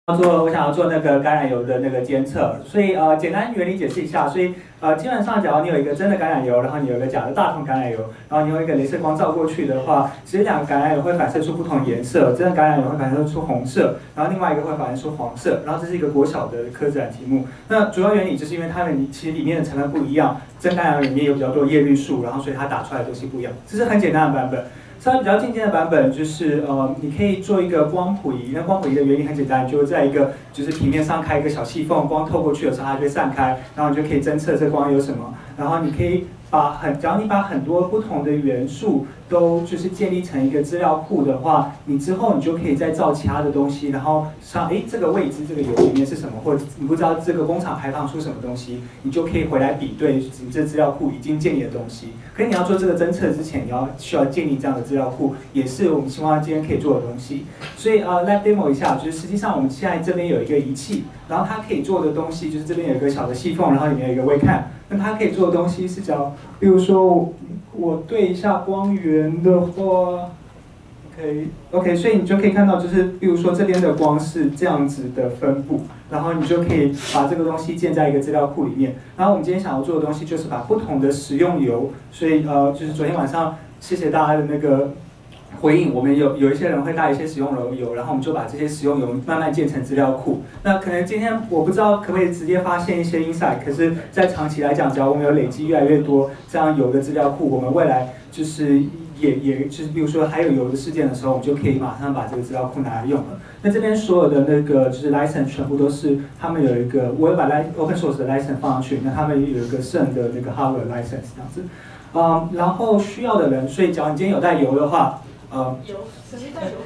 我想要做那个橄榄油的那个监测，所以简单原理解释一下，所以基本上，假如你有一个真的橄榄油，然后你有一个假的大同橄榄油，然后你用一个镭射光照过去的话，其实两个橄榄油会反射出不同颜色，真的橄榄油会反射出红色，然后另外一个会反射出黄色，然后这是一个国小的科自然题目。那主要原理就是因为它们其实里面的成分不一样，真橄榄油里面有比较多叶绿素，然后所以它打出来的东西不一样，这是很简单的版本。稍微比较进阶的版本就是你可以做一个光谱仪。那光谱仪的原理很简单，就在一个就是平面上开一个小细缝，光透过去的时候它就会散开，然后你就可以侦测这光有什么。然后你可以只要你把很多不同的元素都就是建立成一个资料库的话，你之后你就可以再造其他的东西，然后像这个位置这个油里面是什么，或者你不知道这个工厂排放出什么东西，你就可以回来比对你这资料库已经建立的东西。可是你要做这个侦测之前，你需要建立这样的资料库，也是我们希望今天可以做的东西。所以来 demo 一下，就是实际上我们现在这边有一个仪器，然后它可以做的东西就是这边有一个小的细缝，然后里面有一个微看。那它可以做的东西是比如说我对一下光源的话 ，OK， 所以你就可以看到，就是比如说这边的光是这样子的分布，然后你就可以把这个东西建在一个资料库里面。然后我们今天想要做的东西就是把不同的食用油，所以就是昨天晚上谢谢大家的那个回应，我们有一些人会带一些食用油，然后我们就把这些食用油慢慢建成资料库。那可能今天我不知道可不可以直接发现一些 insight， 可是，在长期来讲，只要我们有累积越来越多这样油的资料库，我们未来就是也就是比如说还有油的事件的时候，我们就可以马上把这个资料库拿来用了。那这边所有的那个就是 license 全部都是他们有一个，我有把 open source 的 license 放上去，那他们有一个剩的那个 hardware license 这样子。然后需要的人，所以假如你今天有带油的话。 油，谁带油？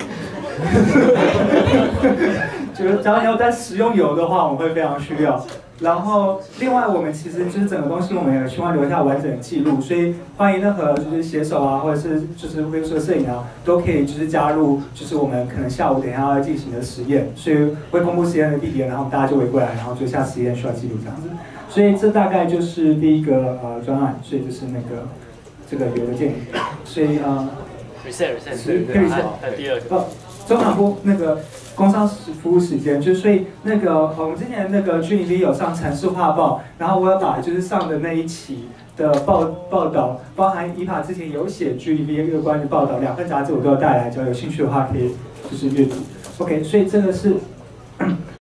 就是假如你要在使用油的话，我们会非常需要。然后，另外我们其实就是整个东西，我们也希望留下完整的记录，所以欢迎任何就是写手啊，或者是就是比如说摄影啊，都可以就是加入，就是我们可能下午等一下要进行的实验，所以会公布实验的地点，然后大家就围过来，然后做一下实验需要记录这样子。所以这大概就是第一个专案，所以就是那个这个油的建立，所以 reset， 还有第二个。 中场部那个工商服务时间，就是所以那个我们之前那个 GDV 有上城市画报，然后我要把就是上的那一期的报道，包含IPA之前有写 GDV 有关的报道，2份杂志我都要带来，只要有兴趣的话可以就是阅读。OK， 所以这个是。